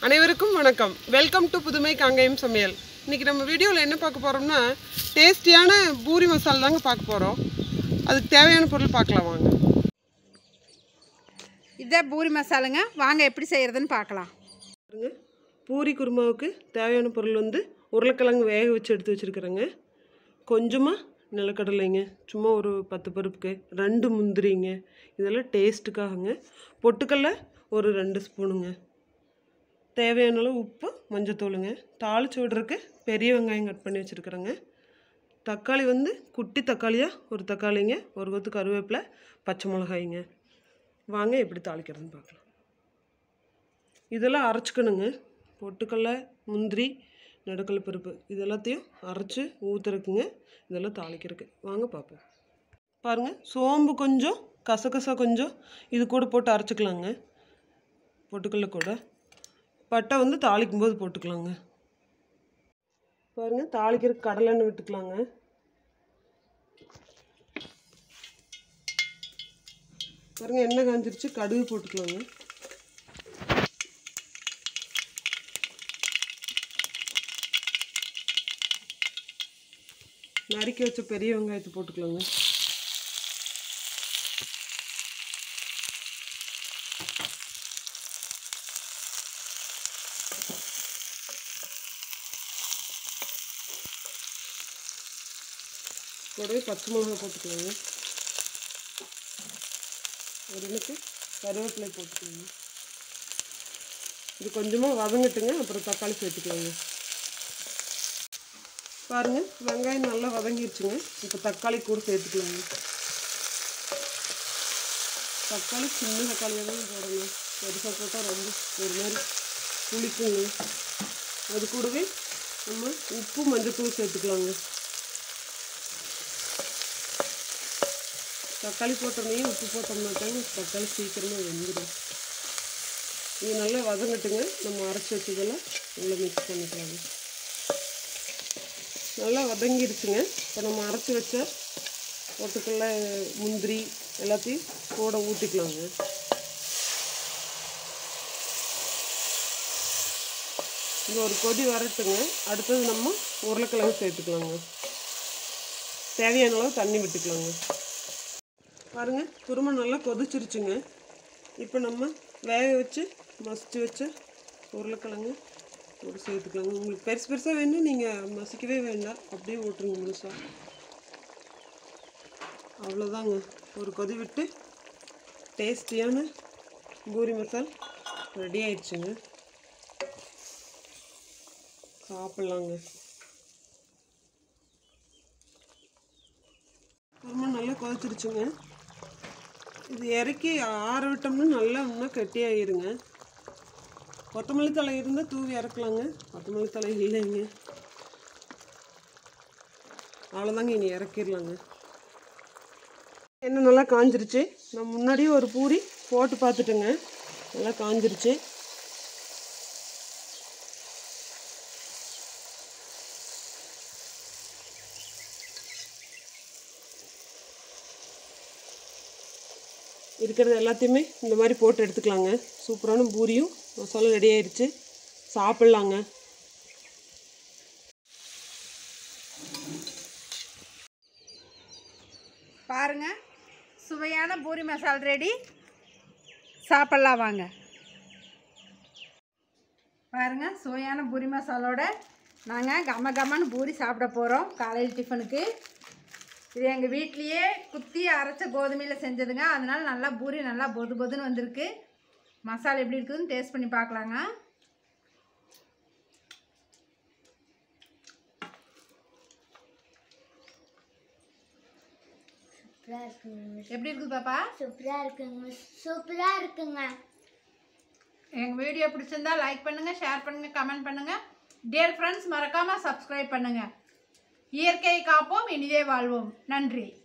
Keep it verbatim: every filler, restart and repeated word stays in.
அனைவருக்கும் வணக்கம். Welcome to புதுமை காங்கேயம் சமையல். இன்றைக்கி நம்ம வீடியோவில் என்ன பார்க்க போகிறோம்னா டேஸ்டியான பூரி மசாலா தாங்க பார்க்க போகிறோம். அதுக்கு தேவையான பொருள் பார்க்கலாம் வாங்க. இதுதான் பூரி மசாலாங்க. வாங்க எப்படி செய்கிறதுன்னு பார்க்கலாம். பூரி குருமாவுக்கு தேவையான பொருள் வந்து உருளைக்கிழங்கு வேக வச்சு எடுத்து வச்சுருக்குறேங்க. கொஞ்சமாக நிலக்கடலைங்க, சும்மா ஒரு பத்து பருப்புக்கு, ரெண்டு முந்திரிங்க, இதெல்லாம் டேஸ்ட்டுக்காகங்க. பொட்டுக்கடலை ஒரு ரெண்டு ஸ்பூனுங்க, தேவையான அளவு உப்பு, மஞ்சத்தூளுங்க. தாளித்து விடுறதுக்கு பெரிய வெங்காயம் கட் பண்ணி வச்சுருக்குறேங்க. தக்காளி வந்து குட்டி தக்காளியாக ஒரு தக்காளிங்க, ஒரு கொத்து கருவேப்பிலை, பச்சை மிளகாய்ங்க. வாங்க எப்படி தாளிக்கிறதுன்னு பார்க்கலாம். இதெல்லாம் அரைச்சிக்கணுங்க. பொட்டுக்கடலை, முந்திரி, நடுக்கடலை பருப்பு இது எல்லாத்தையும் அரைச்சி ஊற்றுறக்குங்க. இதெல்லாம் தாளிக்கிறதுக்கு வாங்க பார்ப்போம். பாருங்கள், சோம்பு கொஞ்சம், கசகசா கொஞ்சம் இது கூட போட்டு அரைச்சிக்கலாங்க. பொட்டுக்கடலை கூட பட்டை வந்து தாளிக்கும் போது போட்டுக்கலாங்க. பாருங்கள், தாளிக்கிறதுக்கு கடலெண்ணெய் விட்டுக்கலாங்க. பாருங்கள், எண்ணெய் காஞ்சிருச்சு, கடுகு போட்டுக்கலாங்க. நறுக்கி வச்ச பெரிய வெங்காயத்தை போட்டுக்கலாங்க. கூடவே பச்சை மிளகாய் போட்டுக்கலாங்க. ஒரு எனக்கு கருவேப்பிலை போட்டுக்கலாங்க. இது கொஞ்சமாக வதங்கட்டுங்க, அப்புறம் தக்காளி சேர்த்துக்கலாங்க. பாருங்கள், வெங்காயம் நல்லா வதங்கிடுச்சுங்க. இப்போ தக்காளி கூட சேர்த்துக்கலாங்க. தக்காளி சின்ன தக்காளியாக தான் போடணும், பெருசாக போட்டால் ரொம்ப ஒரு மாதிரி புளிக்குங்க. அது கூடவே நம்ம உப்பு மஞ்சத்தூள் சேர்த்துக்கலாங்க. தக்காளி போட்டோன்னே உப்பு போட்டோம்னாக்காங்க தக்காளி சீக்கிரமாக வெந்துடும். இது நல்லா வதங்கட்டுங்க. நம்ம அரைச்சி வச்சதெல்லாம் நல்லா மிக்ஸ் பண்ணிக்கலாங்க. நல்லா வதங்கிடுச்சுங்க. இப்போ நம்ம அரைச்சி வச்ச பொட்டுக்கடலை, முந்திரி எல்லாத்தையும் கூட ஊற்றிக்கலாங்க. இது ஒரு கொதி வரட்டுங்க. அடுத்தது நம்ம உருளைக்கிழங்கு சேர்த்துக்கலாங்க. தேவையான அளவு தண்ணி விட்டுக்கலாங்க. பாருங்கள், குருமா நல்லா கொதிச்சிருச்சுங்க. இப்போ நம்ம வேக வச்சு மசிச்சு வச்ச உருளைக்கிழங்கு ஒரு சேர்த்துக்கலாங்க. உங்களுக்கு பெருசு பெருசாக வேணும், நீங்கள் மசிக்கவே வேண்டாம், அப்படியே ஓட்டுருங்க முழுசாக. அவ்வளோதாங்க. ஒரு கொதி விட்டு டேஸ்டியான பூரி மசால் ரெடி ஆயிடுச்சுங்க. சாப்பிட்லாங்க. குருமா நல்லா கொதிச்சிருச்சுங்க. இது இறக்கி ஆற விட்டோம்னா நல்லா இன்னும் கெட்டியாகிருங்க. கொத்தமல்லி தழை இருந்தால் தூவி இறக்கலாங்க. கொத்தமல்லி தழை இல்லைங்க. அவ்வளோதாங்க, இனி இறக்கிடலாங்க. எண்ணெய் நல்லா காஞ்சிருச்சு. நான் முன்னாடியே ஒரு பூரி போட்டு பார்த்துட்டுங்க, நல்லா காஞ்சிருச்சு. இருக்கிறது எல்லாத்தையுமே இந்த மாதிரி போட்டு எடுத்துக்கலாங்க. சூப்பரான பூரியும் மசாலா ரெடி ஆயிடுச்சு. சாப்பிட்லாங்க. பாருங்க, சுவையான பூரி மசாலா ரெடி. சாப்பிட்லாம் வாங்க. பாருங்க, சுவையான பூரி மசாலோட நாங்கள் கம கமன்னு பூரி சாப்பிட போகிறோம் காலையில் டிஃபனுக்கு. இது எங்கள் வீட்லேயே குத்தி அரைச்ச கோதுமையில் செஞ்சதுங்க. அதனால நல்லா பூரி நல்லா பொது பொதுன்னு வந்திருக்கு. மசாலா எப்படி இருக்குதுன்னு டேஸ்ட் பண்ணி பார்க்கலாங்க. எப்படி இருக்குது பாப்பா? சூப்பரா இருக்குங்க, சூப்பரா இருக்குங்க. எங்கள் வீடியோ பிடிச்சிருந்தா லைக் பண்ணுங்கள், ஷேர் பண்ணுங்கள், கமெண்ட் பண்ணுங்கள். டியர் ஃப்ரெண்ட்ஸ், மறக்காமல் சப்ஸ்கிரைப் பண்ணுங்கள். இயற்கையை காப்போம், இனிதே வாழ்வோம். நன்றி.